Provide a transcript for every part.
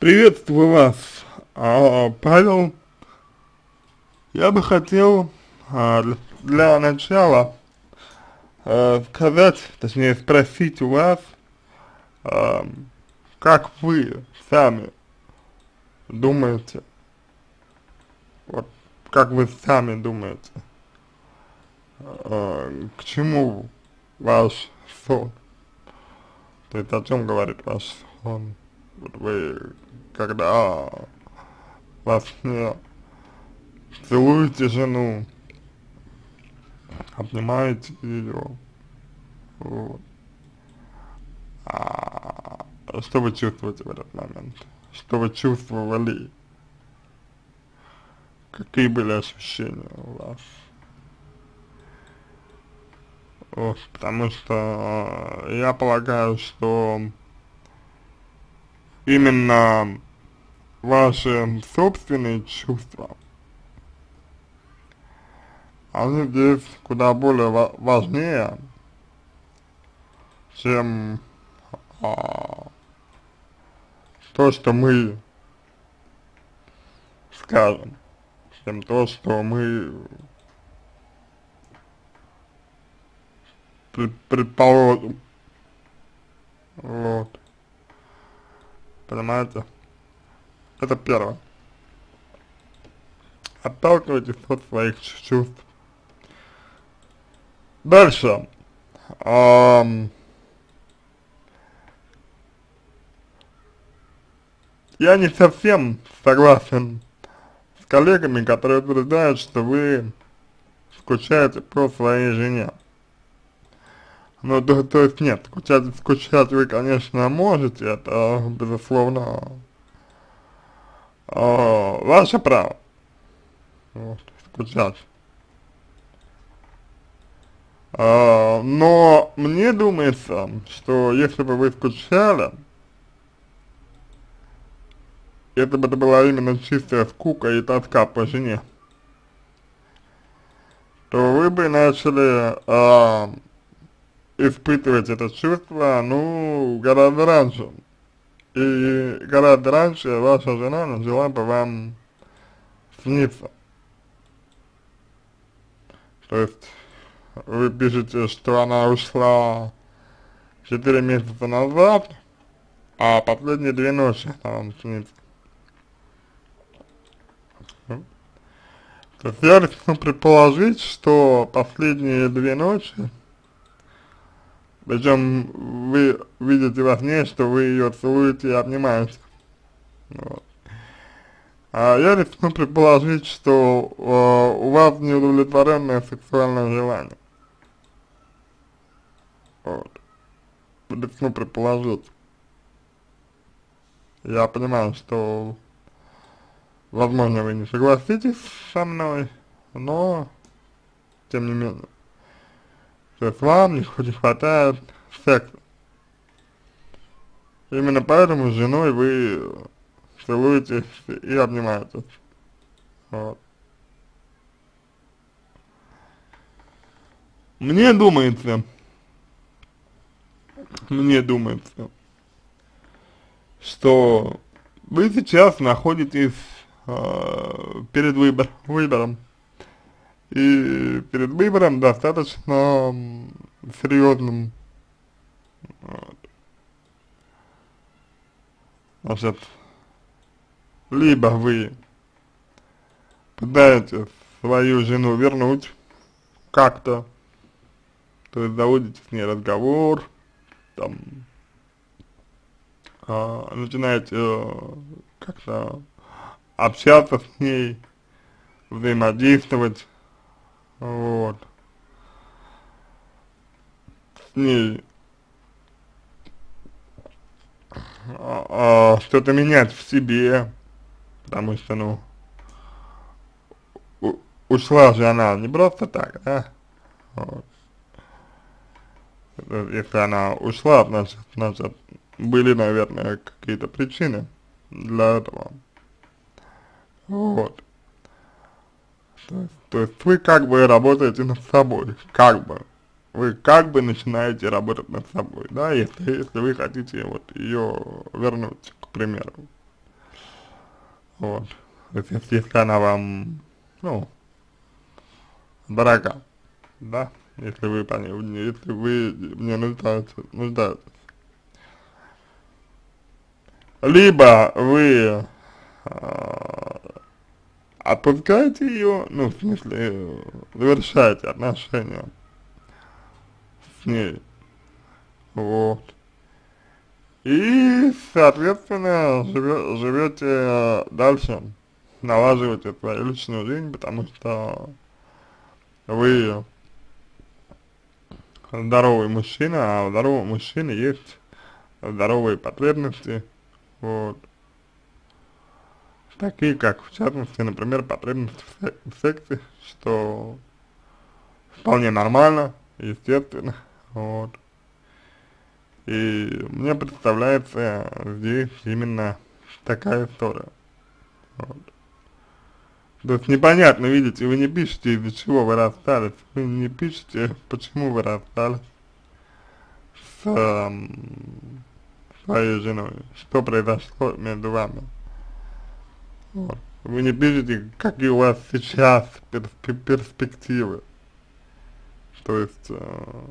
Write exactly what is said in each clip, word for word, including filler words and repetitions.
Приветствую вас, а, Павел. Я бы хотел а, для, для начала а, сказать, точнее спросить у вас, а, как вы сами думаете, вот как вы сами думаете, а, к чему ваш сон, то есть о чем говорит ваш сон, вот вы когда во сне целуете жену, обнимаете ее, вот. А что вы чувствуете в этот момент? Что вы чувствовали? Какие были ощущения у вас? Вот, потому что э, я полагаю, что именно ваши собственные чувства, они здесь куда более ва важнее, чем а, то, что мы скажем, чем то, что мы пред предположим, вот, понимаете, это первое. Отталкивайтесь от своих чувств. Дальше, ам, я не совсем согласен с коллегами, которые утверждают, что вы скучаете по своей жене. Ну, то, то есть нет, скучать, скучать вы, конечно, можете, это, безусловно, э, ваше право, вот, скучать. Э, но мне думается, что если бы вы скучали, это бы это была именно чистая скука и тоска по жене, то вы бы начали э, испытывать это чувство, ну, гораздо раньше. И гораздо раньше ваша жена начала бы вам сниться. То есть вы пишете, что она ушла четыре месяца назад, а последние две ночи она вам снится. То есть я рискну предположить, что последние две ночи, причем вы видите во сне, что вы ее целуете и обнимаете. Вот. А я рискну предположить, что э, у вас неудовлетворенное сексуальное желание. Вот. Рискну предположить. Я понимаю, что, возможно, вы не согласитесь со мной, но, тем не менее, то есть вам не не хватает секса. Именно поэтому с женой вы целуетесь и обнимаетесь. Вот. Мне думается, мне думается, что вы сейчас находитесь э, перед выбор, выбором. И перед выбором достаточно м, серьезным. Вот. Значит, либо вы пытаетесь свою жену вернуть как-то, то есть заводите с ней разговор, там, а, начинаете э, как-то общаться с ней, взаимодействовать, вот, с ней а, а, что-то менять в себе, потому что, ну, у, ушла же она не просто так, да, вот. Если она ушла, значит, значит, были, наверное, какие-то причины для этого, вот. То есть, то есть вы как бы работаете над собой, как бы. Вы как бы начинаете работать над собой, да, если, если вы хотите вот ее вернуть, к примеру. вот, то есть если, если она вам, ну, дорога, да, если вы по ней, если вы не нуждаетесь, нуждаетесь. Либо вы а, отпускаете ее, ну, в смысле, завершаете отношения с ней, вот, и, соответственно, живе, живете дальше, налаживаете свою личную жизнь, потому что вы здоровый мужчина, а у здорового мужчины есть здоровые потребности, вот, такие как, в частности, например, потребность в, сек в сексе, что вполне нормально, естественно, вот. И мне представляется здесь именно такая история, вот. То есть непонятно, видите, вы не пишете, из-за чего вы расстались, вы не пишете, почему вы расстались с эм, своей женой, что произошло между вами. Вот. Вы не пишете, какие у вас сейчас перспе перспективы. То есть, э,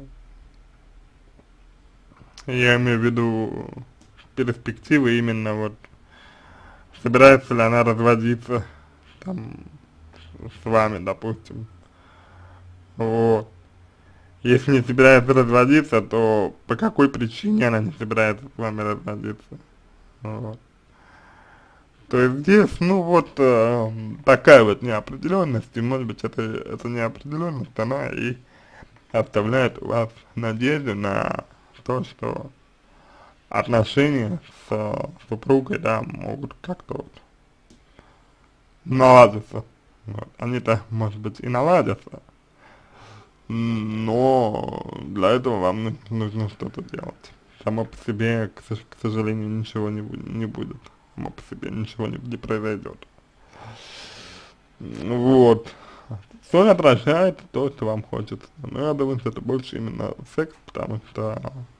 я имею в виду перспективы именно вот, собирается ли она разводиться там с вами, допустим. Вот. Если не собирается разводиться, то по какой причине она не собирается с вами разводиться. Вот. То есть здесь, ну вот, э, такая вот неопределенность, и может быть это, эта неопределенность, она и оставляет у вас надежду на то, что отношения с э, супругой, да, могут как-то вот наладиться. Вот. Они-то, может быть, и наладятся, но для этого вам ну- нужно что-то делать. Само по себе, к, сож- к сожалению, ничего не, бу- не будет. Само по себе ничего не, не произойдет. Вот. Сон отражает то, что вам хочется. Но я думаю, что это больше именно секс, потому что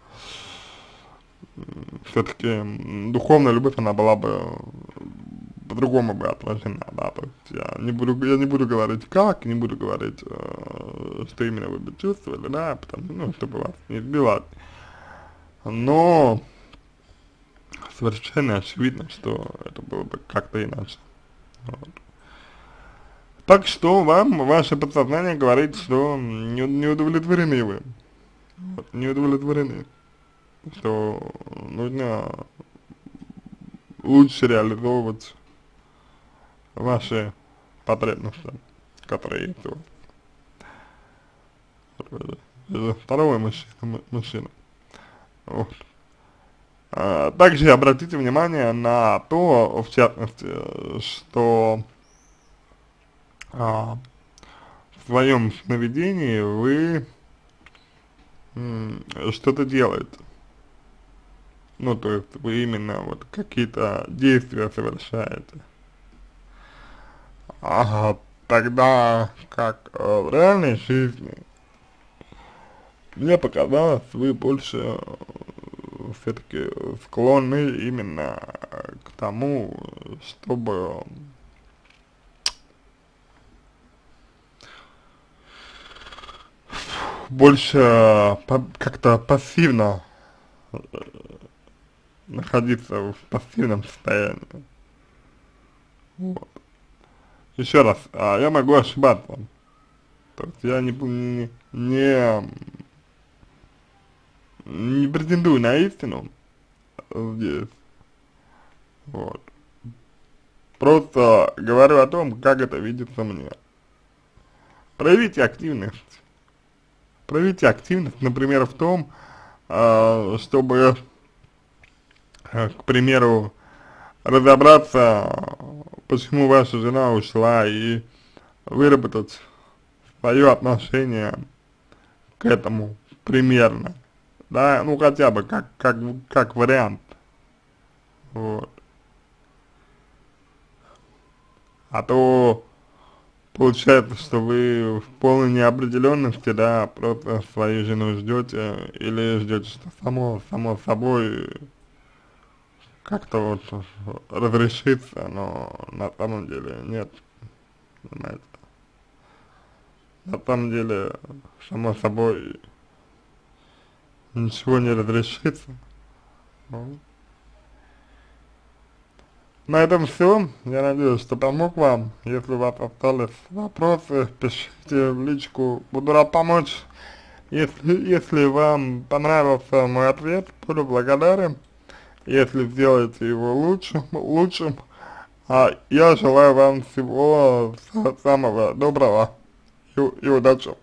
все-таки духовная любовь, она была бы по-другому бы отражена, да, то есть я не буду, я не буду говорить как, не буду говорить, э, что именно вы бы чувствовали, да, потому, ну, чтобы вас не сбивать, но совершенно очевидно, что это было бы как-то иначе, вот. Так что вам, ваше подсознание говорит, что не, не удовлетворены вы, вот, не удовлетворены, что нужно лучше реализовывать ваши потребности, которые есть у вас. Второй мужчина, мужчина. Вот. А, также обратите внимание на то, в частности, что а, в своем сновидении вы что-то делаете. Ну, то есть вы именно вот какие-то действия совершаете. А тогда как э, в реальной жизни, мне показалось, вы больше все-таки склонны именно к тому, чтобы больше по как-то пассивно находиться в пассивном состоянии. Вот. Еще раз, а, я могу ошибаться. То есть я не, не, не, не претендую на истину здесь. Вот. Просто говорю о том, как это видится мне. Проявите активность. Проявите активность, например, в том, э, чтобы, э, к примеру, разобраться, почему ваша жена ушла, и выработать свое отношение к этому примерно. Да, ну хотя бы как, как, как вариант. Вот. А то получается, что вы в полной неопределенности, да, просто свою жену ждете или ждете, что само, само собой как-то вот разрешится, но на самом деле нет, понимаете. На самом деле, само собой, ничего не разрешится. Ну, на этом все. Я надеюсь, что помог вам. Если у вас остались вопросы, пишите в личку. Буду рад помочь. Если, если вам понравился мой ответ, буду благодарен. Если сделаете его лучшим, лучшим. А я желаю вам всего самого доброго и, и удачи.